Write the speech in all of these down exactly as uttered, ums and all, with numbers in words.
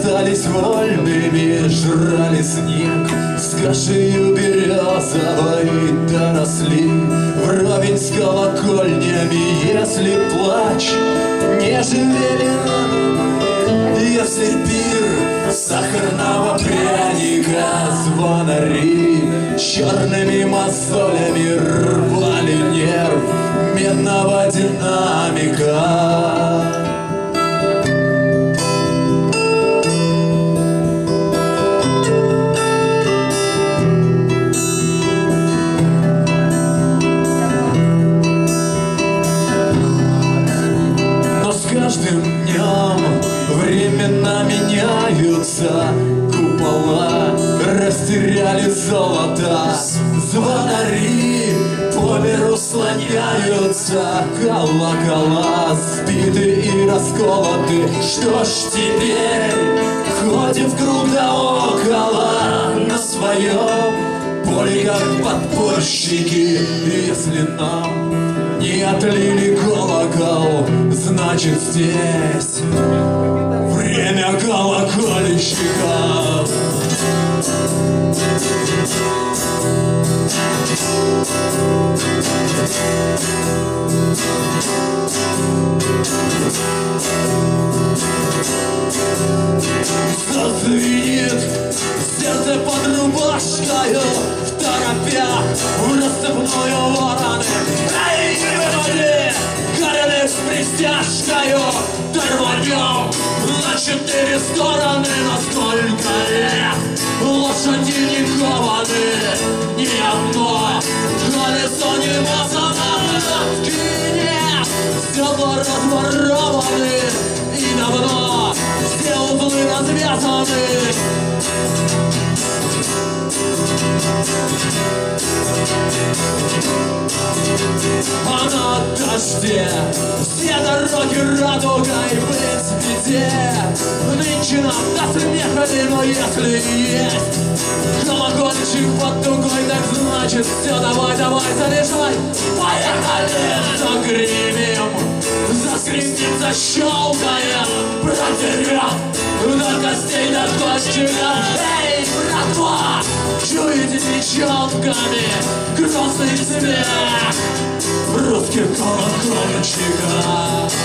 остались вольными, жрали снег. С кашею березовой доросли вровень с колокольнями. Если плач не жалели, если пир сахарного пряника, звонари черными мозолями рвали нерв медного динамика. Каждым днем времена меняются, купола растеряли золото, звонари по миру слоняются, колокола сбиты и расколоты. Что ж теперь ходим в круг да около на своем поле, как подпольщики? Если нам не отлили колокол, значит здесь время колокольчиков. Зазвенит сердце под рубашкою, в торопях в рассыпную вороны. Эй, выводи, корены с пристяжкою, тормонем на четыре стороны. На сколько лет лошади не кованы, ни одно колесо не мазано. Нет, стекла разворованы, и давно все узлы развязаны. А на дожде все дороги радугой быть везде. Нынче нам до смеха, но если есть колокольчик под дугой, так значит все, давай, давай, заряжай. Поехали! Загремим, заскрипим, защелкаем, протерем до костей, до костей. Эй, братва, чуете девчонками грустный смех русских колокольчиков?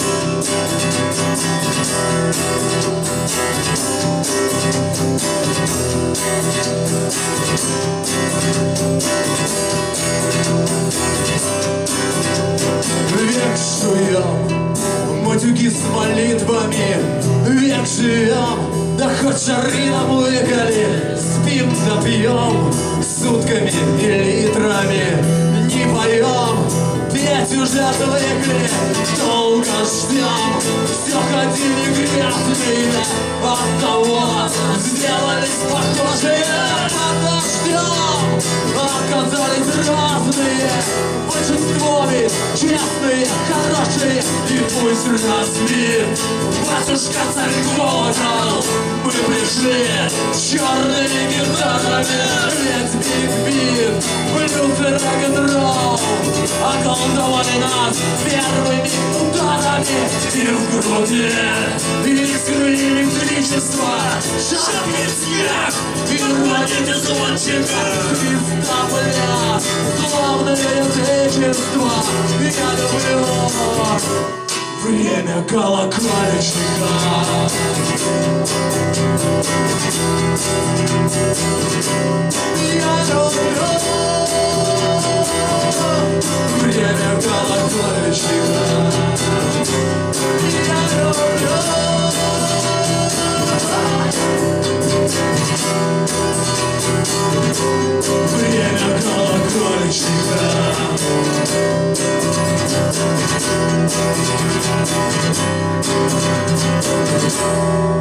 Век жуем матюги с молитвами, век живем, да хоть жары нам выколи. Спим да пьем сутками и литрами, не поем, петь уже отвыкли. Долго ждем, все ходили грязные, оттого сделались похожие на дождем. Оказались разные, большинство ведь честные, хорошие. И пусть разбит батюшка царь-колокол, мы пришли с черными гитарами. Ведь биг-биг, блюзы, рок-н-ролл околдовали нас первыми ударами. И в груди искры электричества, шапки снег и рванит из звончика. Христа, бля, славное язычество, я люблю время колокольчика. Я люблю время колокольчика. Я люблю время колокольчика. Thank you.